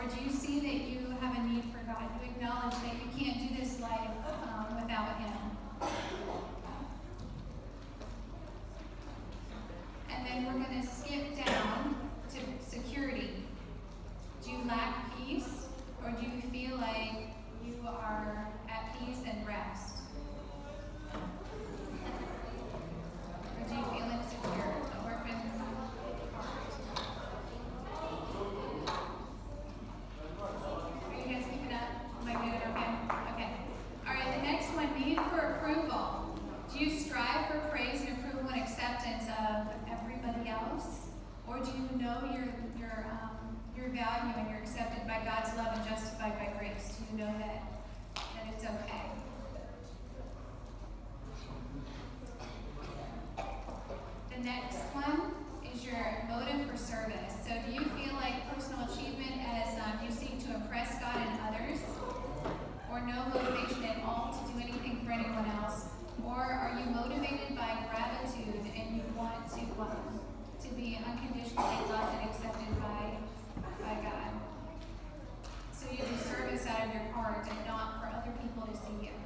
Or do you see that you have a need for God? You acknowledge that you can't do this life without Him. And then we're going to skip down to security. Do you lack peace, or do you feel like you are at peace and rest? Or do you feel insecure? The orphan heart. Are you guys keeping up? Am I good? Okay. All right, the next one, need for approval. Do you strive for praise and approval and acceptance of everybody else? Or do you know your value and you're accepted by God's love and justified by grace? Do you know that it's okay? The next one is your motive for service. So do you feel like personal achievement as you seek to impress God and others? Or no motivation at all to do anything for anyone else? Or are you motivated by gratitude and you want to be unconditionally loved and accepted by God? So you do service out of your heart and not for other people to see you.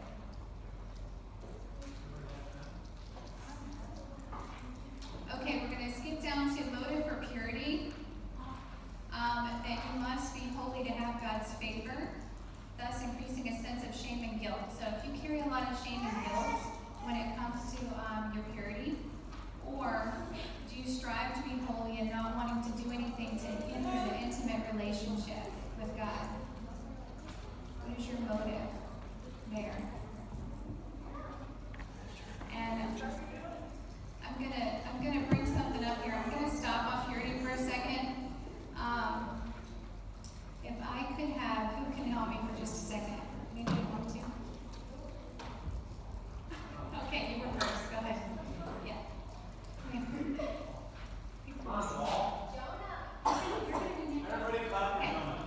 Okay, we're going to skip down to motive for purity. That you must be holy to have God's favor, thus increasing a sense of shame and guilt. So if you carry a lot of shame and guilt when it comes to your purity, or do you strive to be holy and not wanting to do anything to hinder the intimate relationship with God? What is your motive there? And I'm gonna bring something up here. I'm gonna stop off purity for a second. If I could have, who can help me for just a second? Anybody want to? Okay, you were first. Go ahead. Yeah. Come on. Everybody clap for Jonah.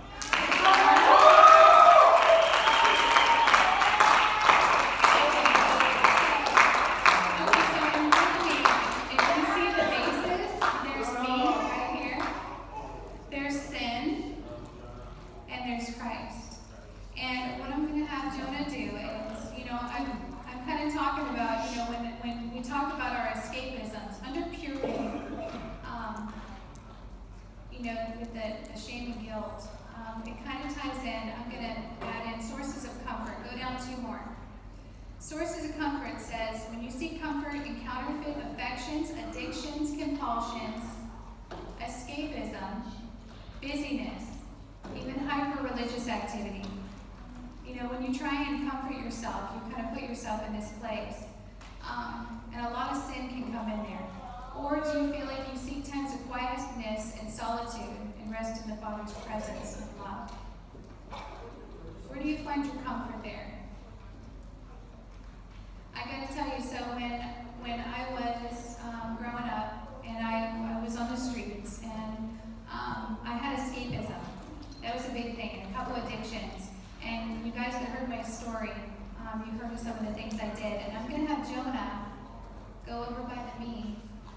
With the shame and guilt, it kind of ties in. I'm going to add in sources of comfort. Go down two more. Sources of comfort says, when you seek comfort in counterfeit affections, addictions, compulsions, escapism, busyness, even hyper-religious activity. When you try and comfort yourself, you kind of put yourself in this place. And a lot of sin can come in there. Or do you feel like you seek times of quietness and solitude and rest in the Father's presence and love? Where do you find your comfort there? I got to tell you, so when I was growing up and I was on the streets and I had escapism. That was a big thing, and a couple addictions. And you guys that heard my story, you heard of some of the things I did. And I'm going to have Jonah go over by me,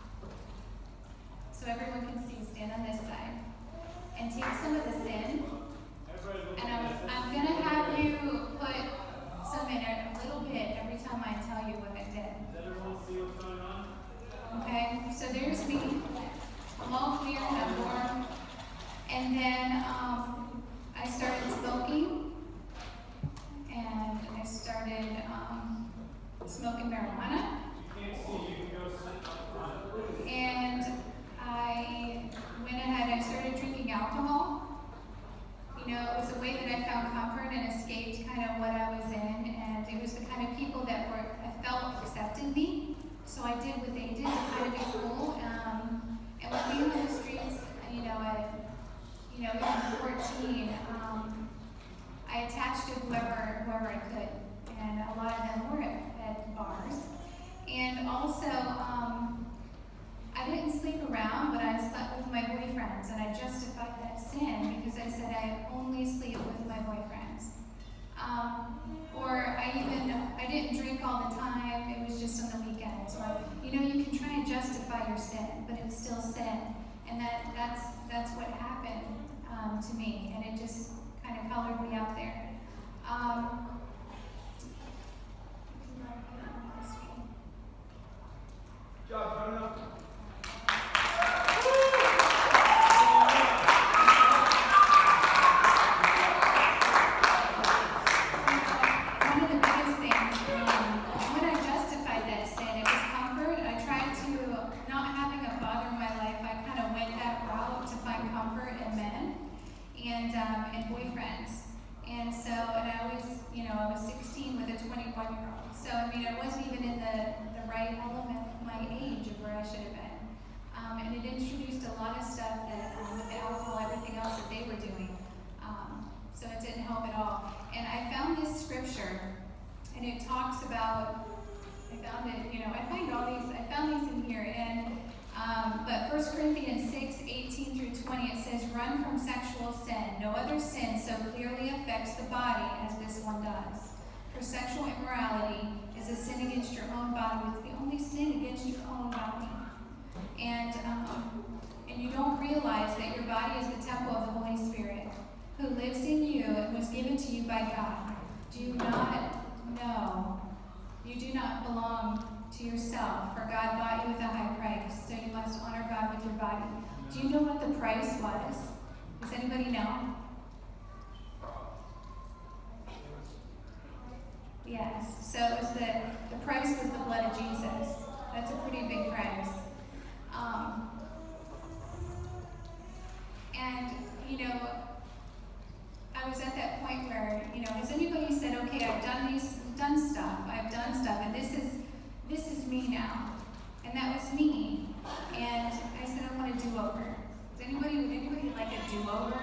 so everyone can see. Stand on this side and take some of the sin, and I'm going to have you put some in it, a little bit, every time I tell you what I did. Does everyone see what's going on? Okay, so there's me. I'm all clear and I'm warm. And then I started smoking, and I started smoking marijuana. You can't see, you can go sit up front. And I went ahead, I started drinking alcohol. It was a way that I found comfort and escaped kind of what I was in, and it was the kind of people that I felt accepted me, so I did what they did to kind of be cool. And when we were in the streets, at 14, I attached to whoever I could, and a lot of them were at bars. And also, I didn't sleep around, but I slept with my boyfriends, and I justified that sin because I said I only sleep with my boyfriends. Or I didn't drink all the time, it was just on the weekends. Or, you can try and justify your sin, but it's still sin. And that's what happened. to me, and it just kind of colored me up there. Good job, Jonah. One of the biggest things, when I justified that sin, it was comfort. I tried to, not having a father in my life, I kind of went that route to find comfort in men and boyfriends. And so, and I always, I was 16 with a 21-year-old. So, I mean, I wasn't even in the right element of my age of where I should have been. And it introduced a lot of stuff that, with the alcohol, everything else that they were doing. So it didn't help at all. And I found this scripture, and it talks about, I found these in here. And but 1 Corinthians 6:18-20, it says, "Run from sexual sin. No other sin so clearly affects the body as this one does. For sexual immorality is a sin against your own body." It's the only sin against your own body. And you don't realize that your body is the temple of the Holy Spirit, who lives in you and was given to you by God. Do you not know you do not belong to yourself, for God bought you with a high price, so you must honor God with your body. Do you know what the price was? Does anybody know? Yes. So it was the price was the blood of Jesus. That's a pretty big price. And I was at that point where, has anybody said, okay, I've done stuff, and this is me now. And that was me. And I said, I want a do-over. Would anybody like a do-over?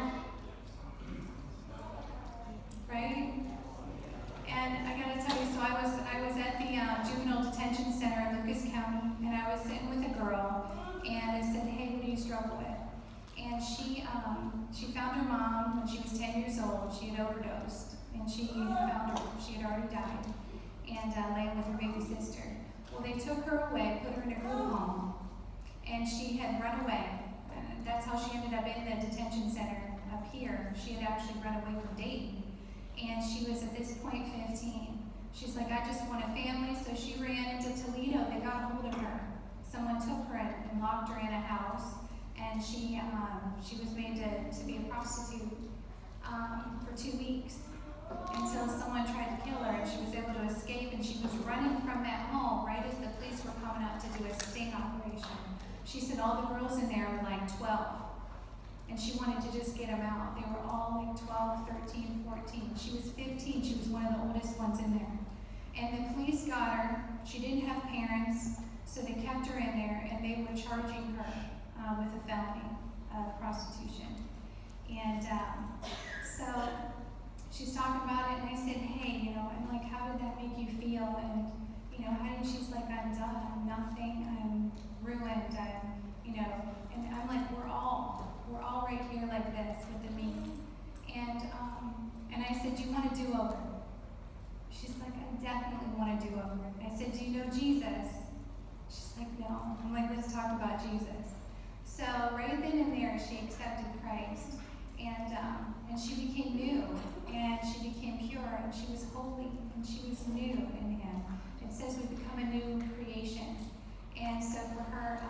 Right? And I gotta tell you, so I was at the juvenile detention center in Lucas County, and I was sitting with a girl, and I said, hey, what do you struggle with? And she found her mom when she was 10 years old. She had overdosed, and she found her. She had already died, and laying with her baby sister. Well, they took her away, put her in a group home, and she had run away. That's how she ended up in the detention center up here. She had actually run away from Dayton, and she was at this point 15. She's like, I just want a family, so she ran into Toledo. They got hold of her. Someone took her and locked her in a house. And she was made to be a prostitute for 2 weeks until someone tried to kill her, and she was able to escape, and she was running from that home right as the police were coming out to do a sting operation. She said all the girls in there were like 12, and she wanted to just get them out. They were all like 12, 13, 14. She was 15. She was one of the oldest ones in there. And the police got her. She didn't have parents, so they kept her in there, and they were charging her with a felony of prostitution. And so she's talking about it, and I said, hey, I'm like, how did that make you feel? And, she's like, I'm done, I'm nothing, I'm ruined, and I'm like, we're all right here like this with the me. And I said, do you want a do-over? She's like, I definitely want a do-over. I said, do you know Jesus? She's like, no. I'm like, let's talk about Jesus. So right then and there, she accepted Christ, and she became new, and she became pure, and she was holy, and she was new in Him. It says we become a new creation. And so for her,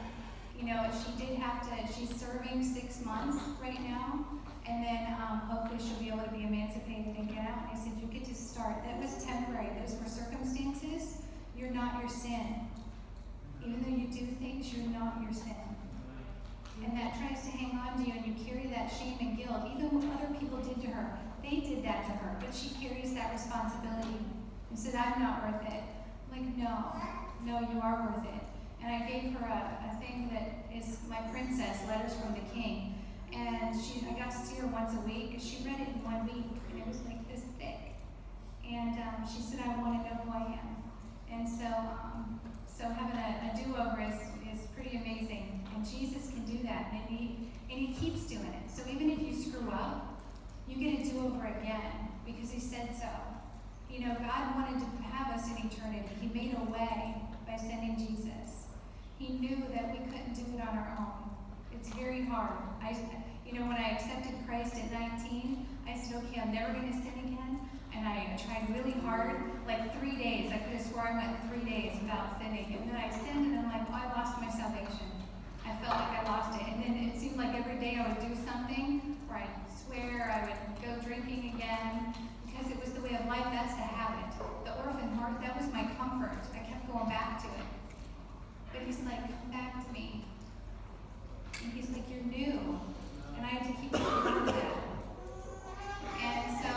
she did have to. She's serving 6 months right now, and then hopefully she'll be able to be emancipated and get out. And I said, you get to start. That was temporary. Those were circumstances. You're not your sin. Even though you do things, you're not your sin. And that tries to hang on to you, and you carry that shame and guilt. Even what other people did to her, they did that to her, but she carries that responsibility. And said, I'm not worth it. I'm like, no, you are worth it. And I gave her a thing that is my princess, Letters from the King. And I got to see her once a week. She read it in 1 week, and it was like this thick. And she said, I want to know who I am. And so having a do-over is pretty amazing. And Jesus can do that, and he keeps doing it. So even if you screw up, you get a do-over again, because he said so. God wanted to have us in eternity. He made a way by sending Jesus. He knew that we couldn't do it on our own. It's very hard. You know, when I accepted Christ at 19, I said, okay, I'm never going to sin again. And I tried really hard, like 3 days. I could have swore I went 3 days without sinning. And then I sinned, and I'm like, oh, I lost my salvation. I felt like I lost it. And then it seemed like every day I would do something, or I'd swear, I would go drinking again, because it was the way of life. That's the habit. The orphan heart, that was my comfort. I kept going back to it. But he's like, come back to me. And he's like, you're new. And I had to keep going to that. And so,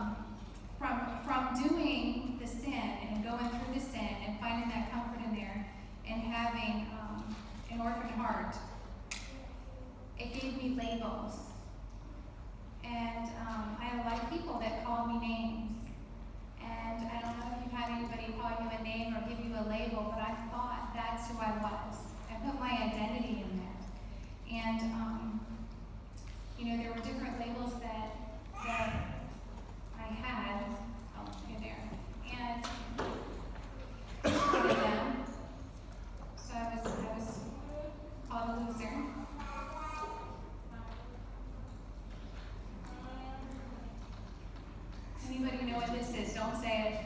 from doing the sin and going through the sin and finding that comfort in there and having an orphan heart, it gave me labels. And I had a lot of people that called me names. And I don't know if you've had anybody call you a name or give you a label, but I thought that's who I was. I put my identity in there. And, you know, there were different labels that I had. Oh, you're there. And one of them, so I was called a loser. Anybody know what this is? Don't say it.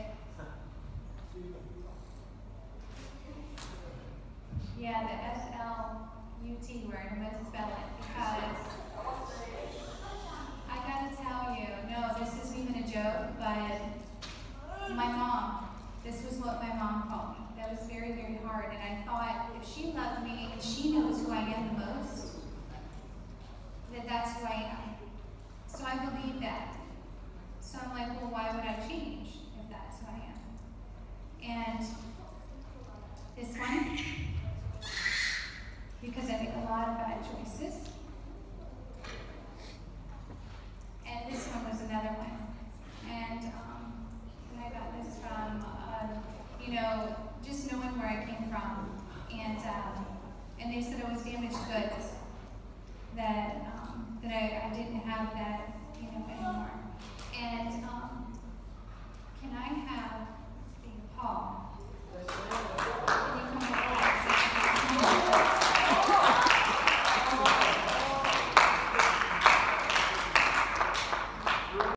Yeah, the S-L-U-T word. I'm going to spell it because I got to tell you, no, this isn't even a joke, but my mom, this was what my mom called me. That was very, very hard. And I thought, if she loved me and she knows who I am the most, that that's who I am. So I believe that. So I'm like, well, why would I change if that's who I am? And